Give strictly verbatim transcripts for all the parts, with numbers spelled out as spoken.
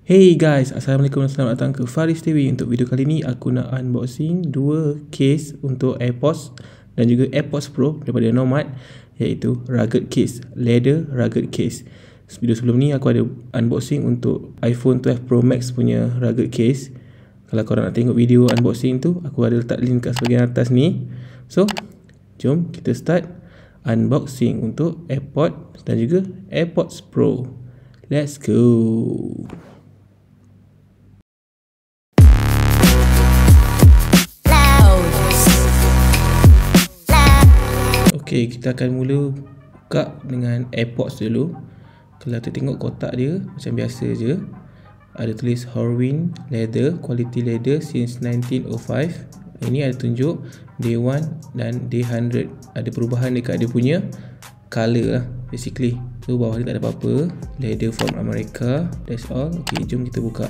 Hey guys, Assalamualaikum dan selamat datang ke Faris T V. Untuk video kali ni aku nak unboxing dua case untuk AirPods dan juga AirPods Pro daripada Nomad, iaitu rugged case, leather rugged case. Video sebelum ni aku ada unboxing untuk iPhone twelve Pro Max punya rugged case. Kalau korang nak tengok video unboxing tu, aku ada letak link kat sebahagian atas ni. So, jom kita start unboxing untuk AirPods dan juga AirPods Pro. Let's go. Okay, kita akan mula buka dengan AirPods dulu. Kalau kita tengok kotak dia macam biasa je, ada tulis Horween leather, quality leather since nineteen oh five. Ini ada tunjuk day one dan day one hundred. Ada perubahan dekat dia punya color lah basically. So bawah ni tak ada apa-apa. Leather from America, that's all. Okay, jom kita buka.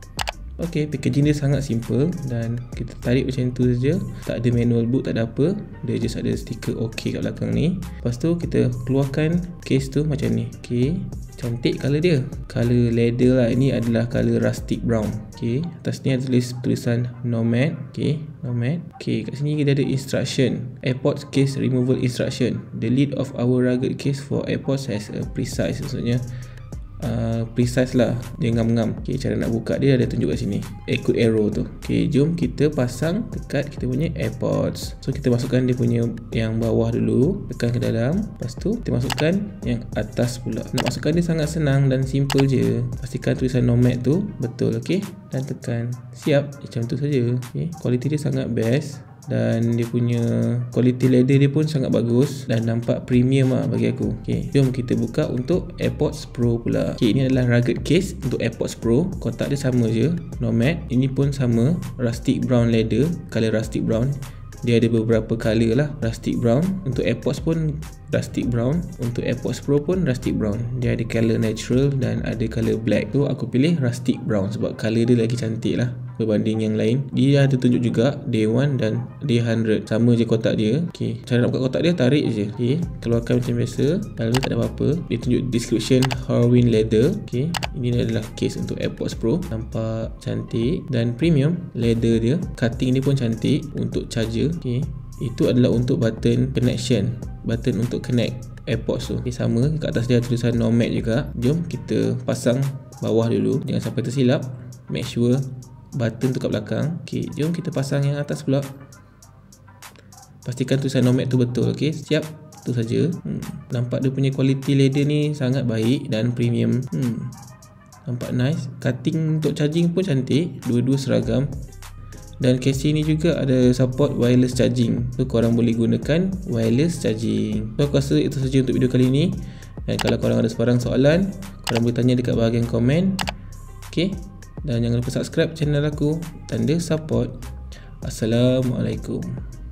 Okay, packaging dia sangat simple dan kita tarik macam tu saja. Tak ada manual book, tak ada apa. Dia just ada stiker OK kat belakang ni. Lepas tu kita keluarkan case tu macam ni. Okay, cantik colour dia. Colour leather lah. Ini adalah colour rustic brown. Okay, atas ni ada tulis tulisan Nomad. Okay, Nomad. Okay, kat sini kita ada instruction. AirPods case removal instruction. The lid of our rugged case for AirPods has a precise, maksudnya Uh, precise lah, dia ngam-ngam. Okay, cara nak buka dia ada tunjuk kat sini, ikut arrow tu. Okay, jom kita pasang dekat kita punya AirPods. So kita masukkan dia punya yang bawah dulu, tekan ke dalam. Lepas tu kita masukkan yang atas pula. Nak masukkan dia sangat senang dan simple je. Pastikan tulisan Nomad tu betul. Okay, dan tekan siap. Macam tu saja. Okay, kualiti dia sangat best dan dia punya quality leather dia pun sangat bagus dan nampak premium lah bagi aku. Okay, jom kita buka untuk AirPods Pro pula. Okay, ini adalah rugged case untuk AirPods Pro. Kotak dia sama je, Nomad. Ini pun sama, rustic brown leather, color rustic brown. Dia ada beberapa color lah, rustic brown. Untuk AirPods pun rustic brown, untuk AirPods Pro pun rustic brown. Dia ada color natural dan ada color black. Tu aku pilih rustic brown sebab color dia lagi cantik lah berbanding yang lain. Dia ada tunjuk juga day one dan day one hundred. Sama je kotak dia. Okay, cara nak buka kotak dia, tarik je. Okay, keluarkan macam biasa. Lalu tak ada apa-apa. Dia tunjuk description Horween leather. Okay, ini adalah case untuk AirPods Pro. Nampak cantik dan premium leather dia. Cutting dia pun cantik untuk charger. Okay, itu adalah untuk button connection, button untuk connect AirPods tu. Okay, sama kat atas dia tulisan Nomad juga. Jom kita pasang bawah dulu, jangan sampai tersilap. Make sure button tu kat belakang. Okay, jom kita pasang yang atas pula. Pastikan tulisan Nomad tu betul. Okay, siap. Tu saja. Hmm. Nampak dia punya quality leather ni sangat baik dan premium. Hmm. Nampak nice. Cutting untuk charging pun cantik. Dua-dua seragam. Dan casing ni juga ada support wireless charging. So korang boleh gunakan wireless charging. So aku rasa itu saja untuk video kali ni. Dan kalau korang ada sebarang soalan, korang boleh tanya dekat bahagian komen. Okay, dan jangan lupa subscribe channel aku, tanda support. Assalamualaikum.